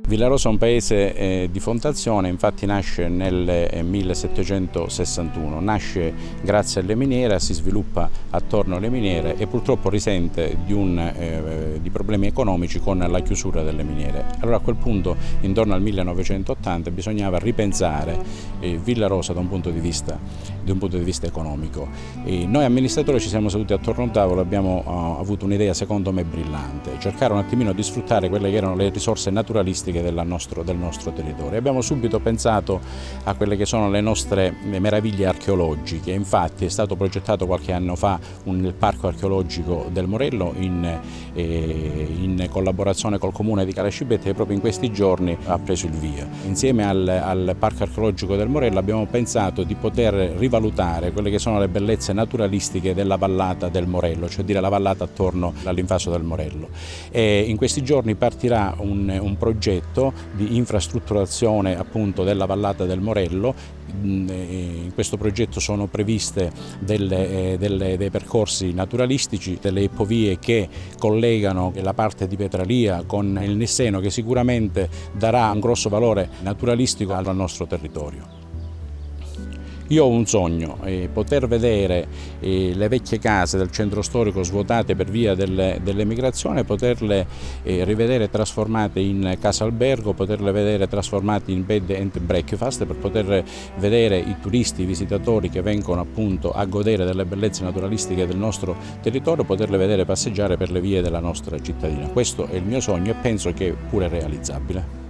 Villarosa è un paese di fondazione, infatti nasce nel 1761, nasce grazie alle miniere, si sviluppa attorno alle miniere e purtroppo risente di problemi economici con la chiusura delle miniere. Allora a quel punto, intorno al 1980, bisognava ripensare Villarosa da un punto di vista economico. Noi amministratori ci siamo seduti attorno a un tavolo e abbiamo avuto un'idea secondo me brillante, cercare un attimino di sfruttare quelle che erano le risorse naturalistiche del nostro territorio. Abbiamo subito pensato a quelle che sono le nostre meraviglie archeologiche. Infatti è stato progettato qualche anno fa il parco archeologico del Morello in collaborazione col comune di Calascibetta, e proprio in questi giorni ha preso il via. Insieme al parco archeologico del Morello abbiamo pensato di poter rivalutare quelle che sono le bellezze naturalistiche della vallata del Morello, cioè dire la vallata attorno all'invaso del Morello. E in questi giorni partirà un progetto di infrastrutturazione appunto della vallata del Morello. In questo progetto sono previste dei percorsi naturalistici, delle ippovie che collegano la parte di Petralia con il Nisseno, che sicuramente darà un grosso valore naturalistico al nostro territorio. Io ho un sogno, poter vedere le vecchie case del centro storico svuotate per via dell'emigrazione, poterle rivedere trasformate in casa albergo, poterle vedere trasformate in bed and breakfast, per poter vedere i turisti, i visitatori che vengono appunto a godere delle bellezze naturalistiche del nostro territorio, poterle vedere passeggiare per le vie della nostra cittadina. Questo è il mio sogno e penso che è pure realizzabile.